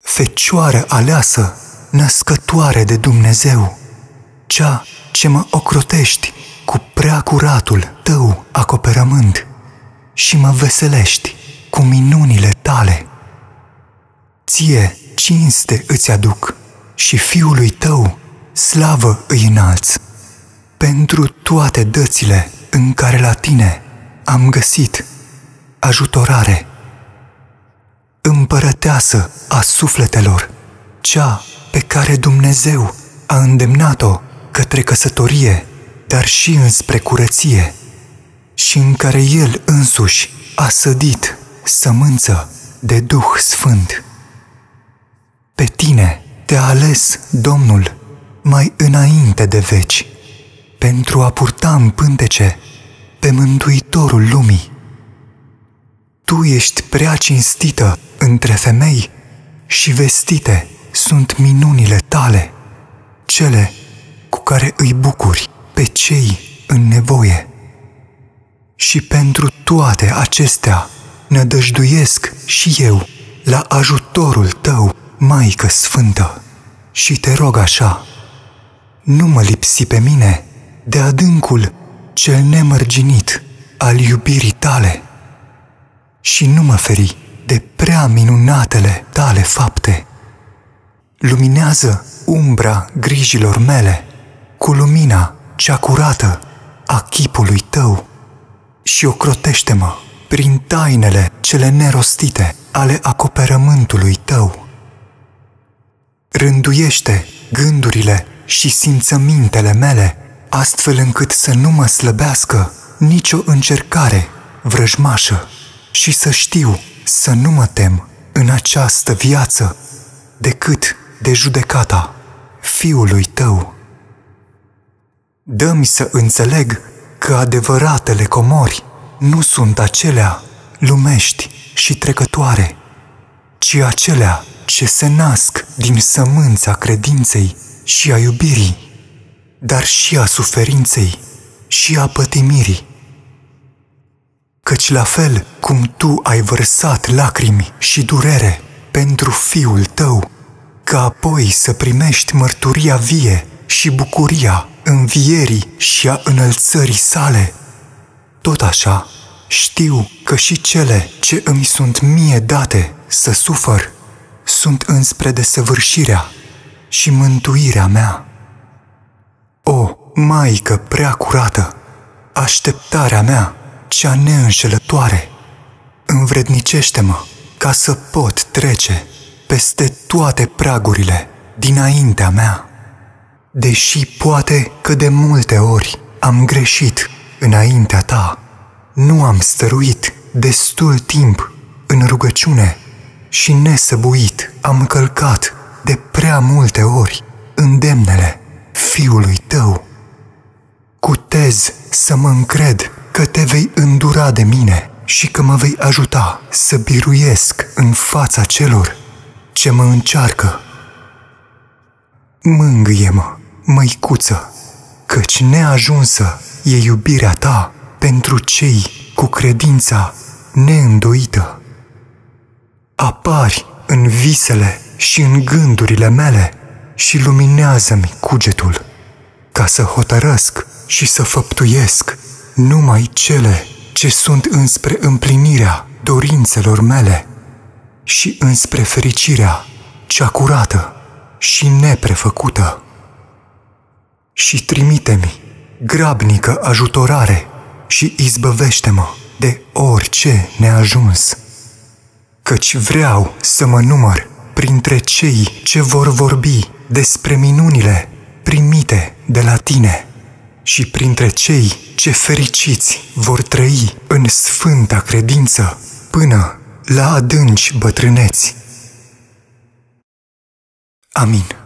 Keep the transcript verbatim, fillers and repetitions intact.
Fecioară aleasă, născătoare de Dumnezeu, cea ce mă ocrotești cu prea curatul tău acoperământ și mă veselești cu minunile tale. Ție cinste îți aduc și Fiului tău slavă îi înalți, pentru toate dățile în care la tine am găsit ajutorare. Împărăteasă a sufletelor, cea pe care Dumnezeu a îndemnat-o către căsătorie, dar și înspre curăție, și în care El însuși a sădit sămânță de Duh Sfânt. Pe tine te-a ales Domnul mai înainte de veci, pentru a purta în pântece pe Mântuitorul lumii. Tu ești prea cinstită între femei și vestite sunt minunile tale, cele cu care îi bucuri pe cei în nevoie. Și pentru toate acestea nădăjduiesc și eu la ajutorul tău, Maică Sfântă, și te rog așa: nu mă lipsi pe mine de adâncul cel nemărginit al iubirii tale și nu mă feri de prea minunatele tale fapte. Luminează umbra grijilor mele cu lumina cea curată a chipului tău și ocrotește-mă prin tainele cele nerostite ale acoperământului tău. Rânduiește gândurile și simțămintele mele, astfel încât să nu mă slăbească nicio încercare vrăjmașă și să știu să nu mă tem în această viață decât de judecata Fiului tău. Dă-mi să înțeleg că adevăratele comori nu sunt acelea lumești și trecătoare, ci acelea ce se nasc din sămânța credinței și a iubirii, dar și a suferinței și a pătimirii. Căci la fel cum tu ai vărsat lacrimi și durere pentru Fiul tău, ca apoi să primești mărturia vie și bucuria învierii și a înălțării sale, tot așa știu că și cele ce îmi sunt mie date să sufăr sunt înspre desăvârșirea și mântuirea mea. O, Maică prea curată, așteptarea mea cea neînșelătoare, învrednicește-mă ca să pot trece peste toate pragurile dinaintea mea. Deși poate că de multe ori am greșit înaintea ta, nu am stăruit destul timp în rugăciune și nesăbuit am călcat de prea multe ori îndemnele Fiului tău. Cutez să mă încred că te vei îndura de mine și că mă vei ajuta să biruiesc în fața celor ce mă încearcă. Mângâie-mă, măicuță, căci neajunsă e iubirea ta pentru cei cu credința neîndoită. Apari în visele și în gândurile mele și luminează-mi cugetul, ca să hotărăsc și să făptuiesc numai cele ce sunt înspre împlinirea dorințelor mele și înspre fericirea cea curată și neprefăcută. Și trimite-mi grabnică ajutorare și izbăvește-mă de orice neajuns, căci vreau să mă număr printre cei ce vor vorbi despre minunile primite de la tine și printre cei ce fericiți vor trăi în sfânta credință până la adânci bătrâneți. Amin.